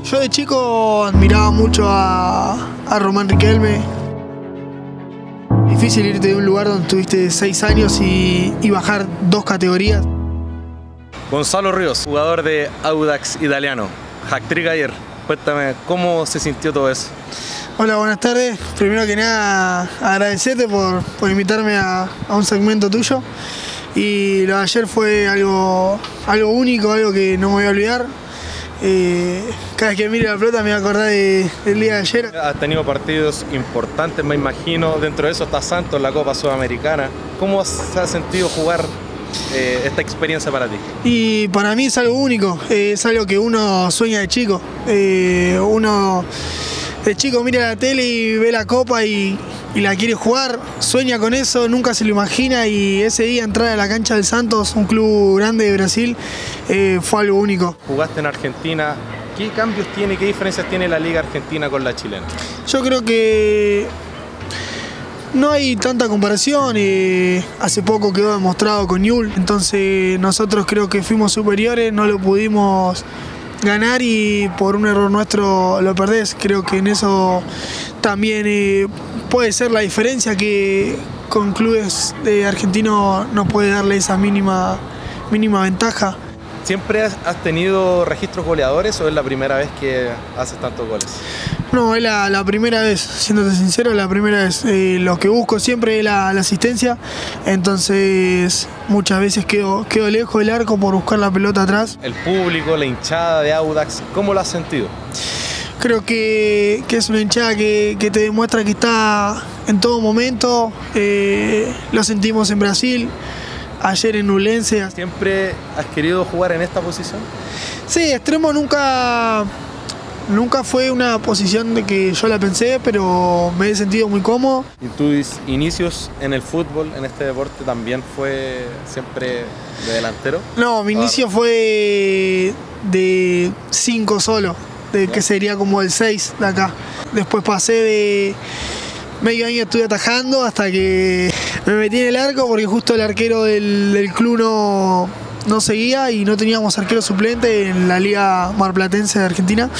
Yo de chico admiraba mucho a Román Riquelme. Difícil irte de un lugar donde tuviste 6 años y bajar 2 categorías. Gonzalo Ríos, jugador de Audax Italiano, hat-trick ayer. Cuéntame, ¿cómo se sintió todo eso? Hola, buenas tardes. Primero que nada, agradecerte por invitarme a un segmento tuyo. Y lo de ayer fue algo único, algo que no me voy a olvidar. Cada vez que mire la pelota me voy a acordar del día de ayer. Has tenido partidos importantes, me imagino. Dentro de eso está Santos en la Copa Sudamericana. ¿Cómo se ha sentido jugar esta experiencia para ti? Y para mí es algo único, es algo que uno sueña de chico. Uno de chico mira la tele y ve la Copa y la quiere jugar, sueña con eso, nunca se lo imagina, y ese día entrar a la cancha del Santos, un club grande de Brasil, fue algo único. Jugaste en Argentina, ¿qué cambios tiene, qué diferencias tiene la Liga Argentina con la chilena? Yo creo que no hay tanta comparación, hace poco quedó demostrado con Newell's, entonces nosotros creo que fuimos superiores, no lo pudimos ganar y por un error nuestro lo perdés. Creo que en eso también puede ser la diferencia, que con clubes de argentinos no puede darle esa mínima ventaja. ¿Siempre has tenido registros goleadores o es la primera vez que haces tantos goles? No, es la primera vez, siéndote sincero, la primera vez. Lo que busco siempre es la asistencia, entonces muchas veces quedo lejos del arco por buscar la pelota atrás. El público, la hinchada de Audax, ¿cómo lo has sentido? Creo que es una hinchada que te demuestra que está en todo momento. Lo sentimos en Brasil, ayer en Ñublense. ¿Siempre has querido jugar en esta posición? Sí, extremo nunca fue una posición de que yo la pensé, pero me he sentido muy cómodo. ¿Y tus inicios en el fútbol, en este deporte, también fue siempre de delantero? No, mi inicio fue de 5 solo, que sería como el 6 de acá. Después pasé de medio año estuve atajando hasta que me metí en el arco, porque justo el arquero del club no seguía y no teníamos arquero suplente en la Liga Marplatense de Argentina.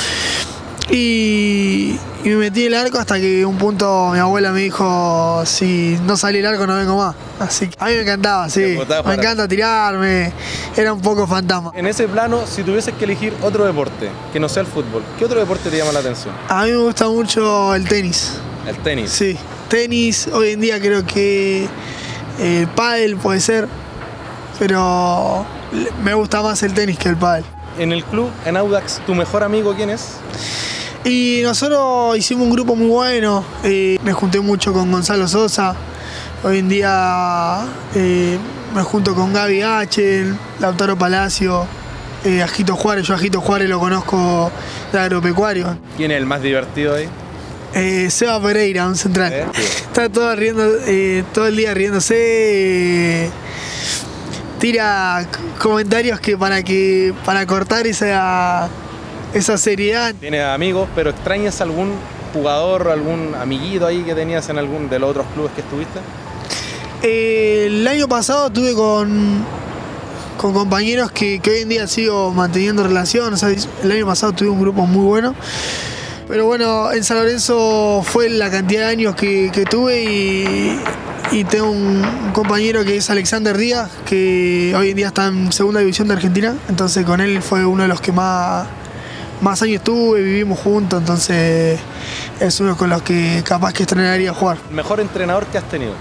Y me metí en el arco hasta que un punto mi abuela me dijo: si no salí el arco no vengo más. Así que a mí me encantaba, sí. Me encanta tirarme, era un poco fantasma. En ese plano, si tuvieses que elegir otro deporte que no sea el fútbol, ¿qué otro deporte te llama la atención? A mí me gusta mucho el tenis. ¿El tenis? Sí, tenis. Hoy en día creo que el pádel puede ser, pero me gusta más el tenis que el pádel. En el club, en Audax, ¿tu mejor amigo quién es? Y nosotros hicimos un grupo muy bueno, me junté mucho con Gonzalo Sosa, hoy en día me junto con Gaby H, Lautaro Palacio, Ajito Juárez. Yo a Ajito Juárez lo conozco de Agropecuario. ¿Quién es el más divertido ahí? Seba Pereira, un central. Está todo el día riéndose, tira comentarios que para cortar esa seriedad. ¿Tienes amigos, pero extrañas algún jugador, algún amiguito ahí que tenías en algún de los otros clubes que estuviste? El año pasado estuve con compañeros que hoy en día sigo manteniendo relación. O sea, el año pasado tuve un grupo muy bueno. Pero bueno, en San Lorenzo fue la cantidad de años que tuve y tengo un compañero que es Alexander Díaz, que hoy en día está en segunda división de Argentina. Entonces con él fue uno de los que más años estuve, vivimos juntos, entonces es uno con los que capaz que estrenaría a jugar. ¿El mejor entrenador que has tenido?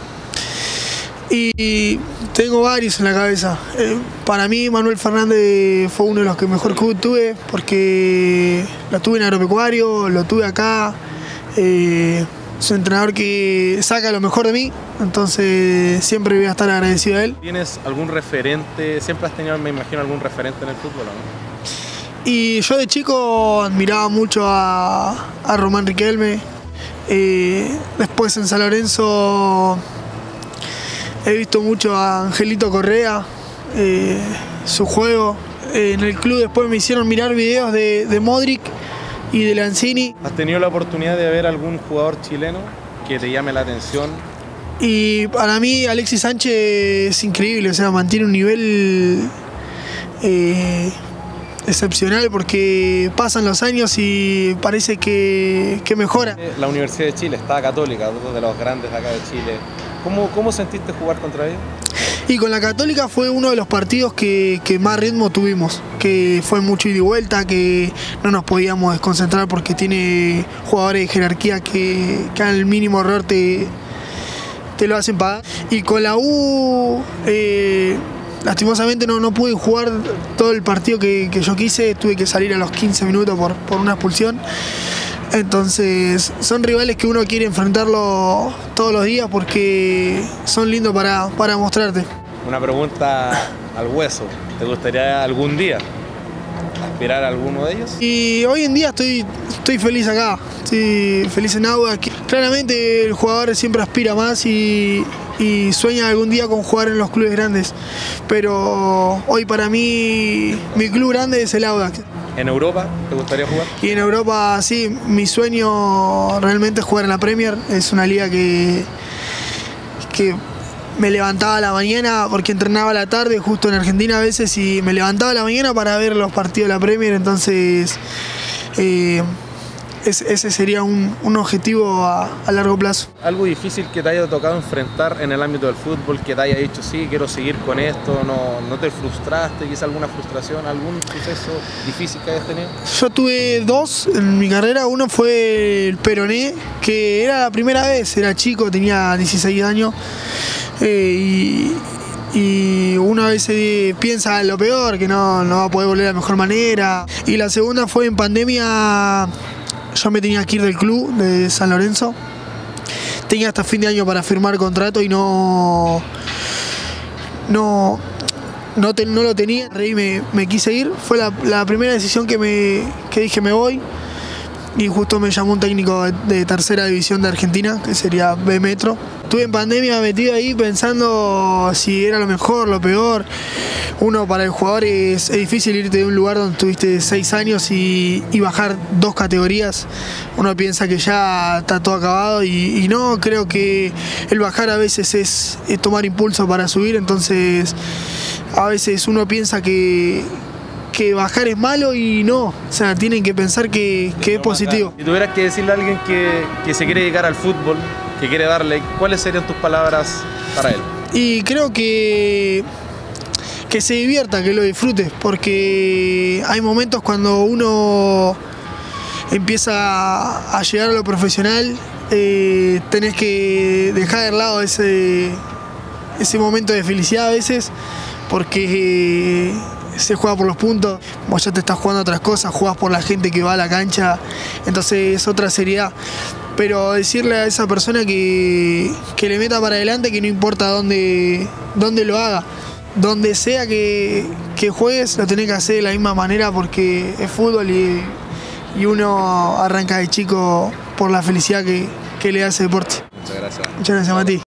Y tengo varios en la cabeza. Para mí Manuel Fernández fue uno de los que mejor tuve, porque lo tuve en Agropecuario, lo tuve acá. Es un entrenador que saca lo mejor de mí, entonces siempre voy a estar agradecido a él. ¿Tienes algún referente? Siempre has tenido, me imagino, algún referente en el fútbol, ¿no? Y yo de chico admiraba mucho a Román Riquelme. Después en San Lorenzo he visto mucho a Angelito Correa, su juego. En el club después me hicieron mirar videos de Modric y de Lanzini. ¿Has tenido la oportunidad de ver algún jugador chileno que te llame la atención? Y para mí Alexis Sánchez es increíble, o sea, mantiene un nivel excepcional porque pasan los años y parece que mejora. La Universidad de Chile, está Católica, uno de los grandes de acá de Chile. ¿Cómo sentiste jugar contra ellos? Y con la Católica fue uno de los partidos que más ritmo tuvimos, que fue mucho ida y vuelta, que no nos podíamos desconcentrar porque tiene jugadores de jerarquía que al mínimo error te lo hacen pagar. Y con la U, lastimosamente no pude jugar todo el partido que yo quise, tuve que salir a los 15 minutos por una expulsión. Entonces son rivales que uno quiere enfrentarlo todos los días porque son lindos para mostrarte. Una pregunta al hueso, ¿te gustaría algún día aspirar a alguno de ellos? Y hoy en día estoy feliz acá, estoy feliz en Audax. Claramente el jugador siempre aspira más y sueña algún día con jugar en los clubes grandes, pero hoy para mí mi club grande es el Audax. ¿En Europa te gustaría jugar? Y en Europa sí, mi sueño realmente es jugar en la Premier. Es una liga que me levantaba a la mañana porque entrenaba a la tarde justo en Argentina a veces y me levantaba a la mañana para ver los partidos de la Premier, entonces ese sería un objetivo a largo plazo. ¿Algo difícil que te haya tocado enfrentar en el ámbito del fútbol, que te haya dicho sí, quiero seguir con esto, no te frustraste, quizá alguna frustración, algún suceso difícil que hayas tenido? Yo tuve dos en mi carrera, uno fue el peroné, que era la primera vez, era chico, tenía 16 años, y uno a veces piensa en lo peor, que no va a poder volver de la mejor manera. Y la segunda fue en pandemia. Yo me tenía que ir del club de San Lorenzo. Tenía hasta fin de año para firmar contrato y no lo tenía. Me quise ir. Fue la primera decisión que dije me voy. Y justo me llamó un técnico de tercera división de Argentina, que sería B Metro. Estuve en pandemia metido ahí pensando si era lo mejor, lo peor. Uno, para el jugador es difícil irte de un lugar donde estuviste 6 años y bajar 2 categorías. Uno piensa que ya está todo acabado y no, creo que el bajar a veces es tomar impulso para subir, entonces a veces uno piensa que bajar es malo y no, o sea, tienen que pensar que es positivo. Si tuvieras que decirle a alguien que se quiere dedicar al fútbol, que quiere darle, ¿cuáles serían tus palabras para él? Y creo que se divierta, que lo disfrute, porque hay momentos cuando uno empieza a llegar a lo profesional, tenés que dejar de lado ese momento de felicidad a veces, porque se juega por los puntos, vos ya te estás jugando otras cosas, jugás por la gente que va a la cancha, entonces es otra seriedad. Pero decirle a esa persona que le meta para adelante, que no importa dónde lo haga, donde sea que juegues, lo tenés que hacer de la misma manera porque es fútbol y uno arranca de chico por la felicidad que le da ese deporte. Muchas gracias. Muchas gracias, Mati.